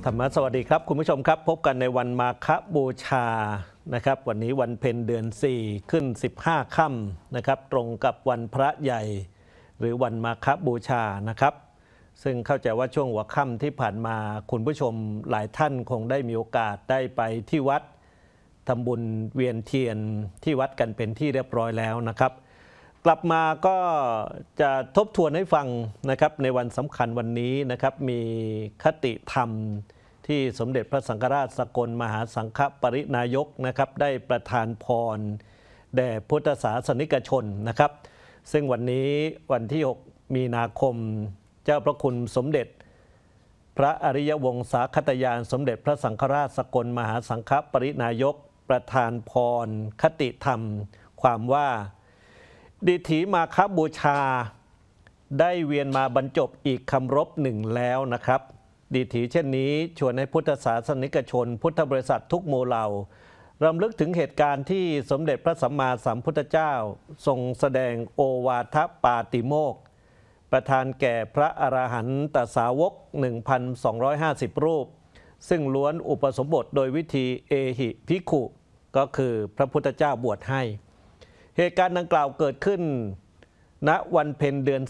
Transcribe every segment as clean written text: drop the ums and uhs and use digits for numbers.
ธรรมะสวัสดีครับคุณผู้ชมครับพบกันในวันมาฆบูชานะครับวันนี้วันเพ็ญเดือน4ขึ้น15ค่ำนะครับตรงกับวันพระใหญ่หรือวันมาฆบูชานะครับซึ่งเข้าใจว่าช่วงหัวค่ำที่ผ่านมาคุณผู้ชมหลายท่านคงได้มีโอกาสได้ไปที่วัดทำบุญเวียนเทียนที่วัดกันเป็นที่เรียบร้อยแล้วนะครับกลับมาก็จะทบทวนให้ฟังนะครับในวันสำคัญวันนี้นะครับมีคติธรรมที่สมเด็จพระสังฆราชสกลมหาสังฆปรินายกนะครับได้ประทานพรแด่พุทธศาสนิกชนนะครับซึ่งวันนี้วันที่6มีนาคมเจ้าพระคุณสมเด็จพระอริยวงศาคตยานสมเด็จพระสังฆราชสกลมหาสังฆปรินายกประทานพรคติธรรมความว่าดิถีมาฆบูชาได้เวียนมาบรรจบอีกคำรบหนึ่งแล้วนะครับดิถีเช่นนี้ชวนให้พุทธศาสนิกชนพุทธบริษัททุกหมู่เหล่ารำลึกถึงเหตุการณ์ที่สมเด็จพระสัมมาสัมพุทธเจ้าทรงแสดงโอวาทปาติโมกข์ประทานแก่พระอรหันตสาวก 1,250 รูปซึ่งล้วนอุปสมบทโดยวิธีเอหิภิกขุก็คือพระพุทธเจ้าบวชให้เหตุการณ์ดังกล่าวเกิดขึ้นณวันเพ็ญเดือน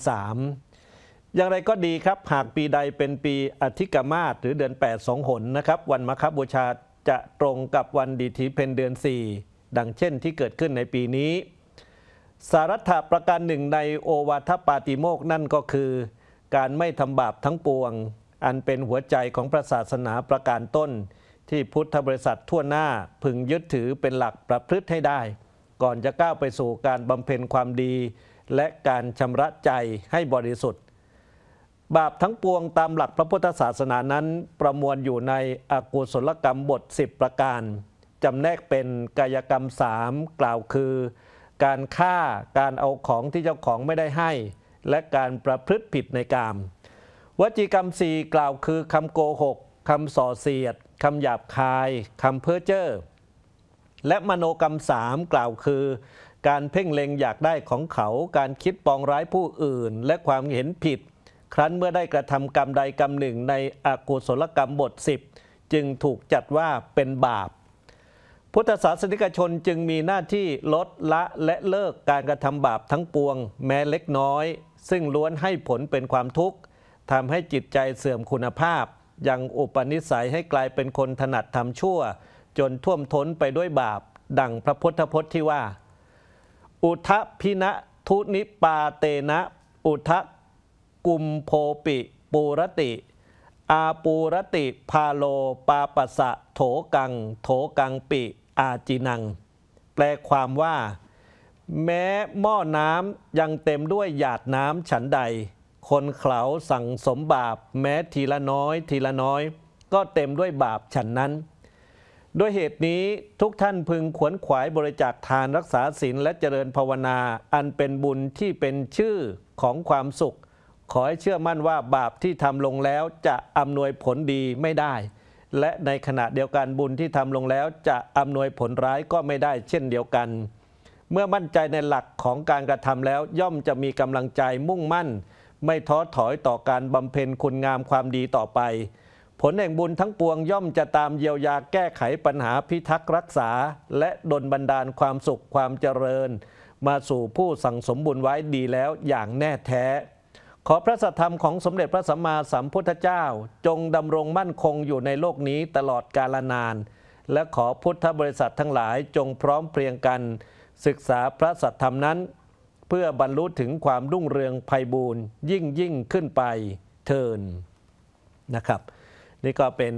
3อย่างไรก็ดีครับหากปีใดเป็นปีอธิกมาศหรือเดือน8 2 หนนะครับวันมาฆบูชาจะตรงกับวันดิถีเพ็ญเดือน4ดังเช่นที่เกิดขึ้นในปีนี้สารัตถประการหนึ่งในโอวาทปาติโมกข์นั่นก็คือการไม่ทำบาปทั้งปวงอันเป็นหัวใจของพระศาสนาประการต้นที่พุทธบริษัททั่วหน้าพึงยึดถือเป็นหลักประพฤติให้ได้ก่อนจะก้าวไปสู่การบำเพ็ญความดีและการชำระใจให้บริสุทธิ์บาปทั้งปวงตามหลักพระพุทธศาสนานั้นประมวลอยู่ในอกุศลกรรมบท10ประการจำแนกเป็นกายกรรม3กล่าวคือการฆ่าการเอาของที่เจ้าของไม่ได้ให้และการประพฤติผิดในกามวจีกรรม4กล่าวคือคำโกหกคำส่อเสียดคำหยาบคายคำเพ้อเจ้อและมโนกรรม3กล่าวคือการเพ่งเล็งอยากได้ของเขาการคิดปองร้ายผู้อื่นและความเห็นผิดครั้นเมื่อได้กระทำกรรมใดกรรมหนึ่งในอกุศลกรรมบท10จึงถูกจัดว่าเป็นบาปพุทธศาสนิกชนจึงมีหน้าที่ลดละและเลิกการกระทำบาปทั้งปวงแม้เล็กน้อยซึ่งล้วนให้ผลเป็นความทุกข์ทำให้จิตใจเสื่อมคุณภาพยังอุปนิสัยให้กลายเป็นคนถนัดทำชั่วจนท่วมท้นไปด้วยบาปดังพระพุทธพจน์ที่ว่าอุทะพินะทุนิปาเตนะอุทะกุมโพปิปูรติอาปูรติพาโลปาปัสสะโถกังปิอาจินังแปลความว่าแม้หม้อน้ำยังเต็มด้วยหยาดน้ำฉันใดคนเขาสั่งสมบาปแม้ทีละน้อยก็เต็มด้วยบาปฉันนั้นด้วยเหตุนี้ทุกท่านพึงขวนขวายบริจาคทานรักษาศีลและเจริญภาวนาอันเป็นบุญที่เป็นชื่อของความสุขขอให้เชื่อมั่นว่าบาปที่ทำลงแล้วจะอำนวยผลดีไม่ได้และในขณะเดียวกันบุญที่ทำลงแล้วจะอำนวยผลร้ายก็ไม่ได้เช่นเดียวกันเมื่อมั่นใจในหลักของการกระทำแล้วย่อมจะมีกำลังใจมุ่งมั่นไม่ท้อถอยต่อการบำเพ็ญคุณงามความดีต่อไปผลแห่งบุญทั้งปวงย่อมจะตามเยียวยาแก้ไขปัญหาพิทักษ์รักษาและดลบันดาลความสุขความเจริญมาสู่ผู้สั่งสมบุญไว้ดีแล้วอย่างแน่แท้ขอพระสัทธรรมของสมเด็จพระสัมมาสัมพุทธเจ้าจงดำรงมั่นคงอยู่ในโลกนี้ตลอดกาลนานและขอพุทธบริษัททั้งหลายจงพร้อมเพรียงกันศึกษาพระสัทธรรมนั้นเพื่อบรรลุถึงความรุ่งเรืองไพบูลย์ยิ่งขึ้นไปเทินนะครับนี่ก็เป็น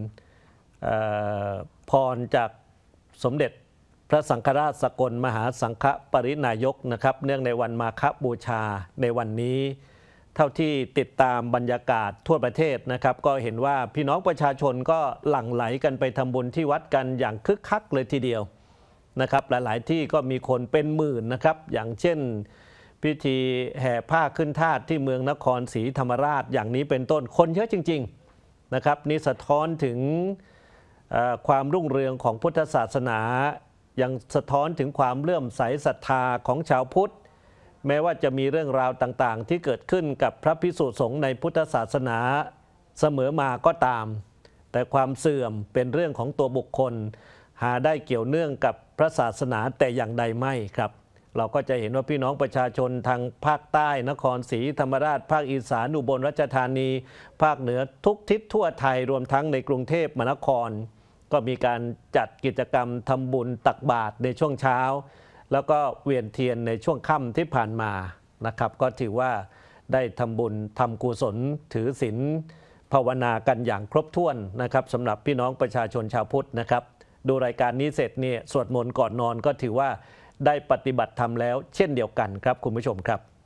พรจากสมเด็จพระสังฆราชสกลมหาสังฆปรินายกนะครับเนื่องในวันมาฆบูชาในวันนี้เท่าที่ติดตามบรรยากาศทั่วประเทศนะครับก็เห็นว่าพี่น้องประชาชนก็หลั่งไหลกันไปทำบุญที่วัดกันอย่างคึกคักเลยทีเดียวนะครับหลายๆที่ก็มีคนเป็นหมื่นนะครับอย่างเช่นพิธีแห่ผ้าขึ้นธาตุที่เมืองนครศรีธรรมราชอย่างนี้เป็นต้นคนเยอะจริงๆนะครับนี่สะท้อนถึงความรุ่งเรืองของพุทธศาสนายังสะท้อนถึงความเลื่อมใสศรัทธาของชาวพุทธแม้ว่าจะมีเรื่องราวต่างๆที่เกิดขึ้นกับพระภิกษุสงฆ์ในพุทธศาสนาเสมอมาก็ตามแต่ความเสื่อมเป็นเรื่องของตัวบุคคล หาได้เกี่ยวเนื่องกับพระศาสนาแต่อย่างใดไม่ครับเราก็จะเห็นว่าพี่น้องประชาชนทางภาคใต้นครศรีธรรมราชภาคอีสานอุบลราชธานีภาคเหนือทุกทิศทั่วไทยรวมทั้งในกรุงเทพมหานครก็มีการจัดกิจกรรมทำบุญตักบาตรในช่วงเช้าแล้วก็เวียนเทียนในช่วงค่ำที่ผ่านมานะครับก็ถือว่าได้ทำบุญทำกุศลถือศีลภาวนากันอย่างครบถ้วนนะครับสำหรับพี่น้องประชาชนชาวพุทธนะครับดูรายการนี้เสร็จเนี่ยสวดมนต์ก่อนนอนก็ถือว่าได้ปฏิบัติธรรมแล้วเช่นเดียวกันครับคุณผู้ชมครับ